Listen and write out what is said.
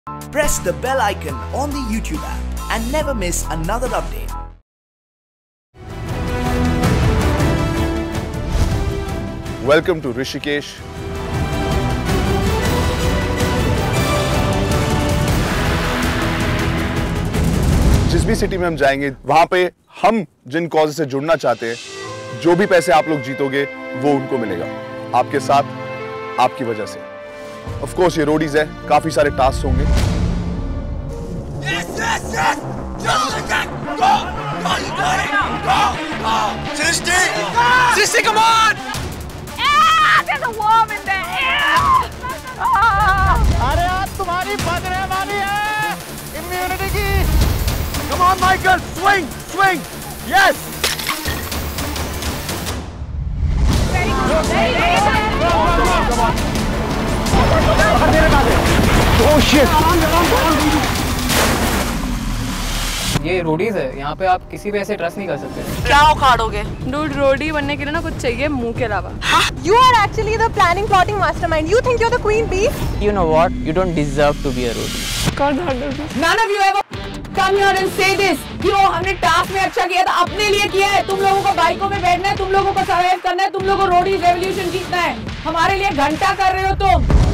Press the bell icon on the YouTube app and never miss another update. Welcome to Rishikesh. जिस भी city में हम जाएंगे वहां पे हम जिन कॉज से जुड़ना चाहते हैं, जो भी पैसे आप लोग जीतोगे वो उनको मिलेगा, आपके साथ, आपकी वजह से। ऑफ कोर्स ये रोडीज है, काफी सारे टास्क होंगे। Sissy, come on! There's a worm in there. अरे आज तुम्हारी बदरे वाली है इम्यूनिटी की। Come on, Michael, swing, swing, yes. Very good. Come on. Oh shit. ये रोडीज है, यहाँ पे आप किसी पे ऐसे ट्रस्ट नहीं कर सकते। क्या उखाड़ोगे? डूड, रोडी बनने के लिए ना कुछ चाहिए मुंह के अलावा। You are actually the planning, plotting mastermind. You think you're the queen bee? You know what? You don't deserve to be a roadie. None of you ever come here and say this. कि वो हमने task में अच्छा किया था, अपने लिए किया है। तुम लोगों को बाइकों में बैठना है, तुम लोगों को सर्वाइव करना है, तुम लोगों को रोडीज रेवोल्यूशन जीतना है। हमारे लिए घंटा कर रहे हो तुम।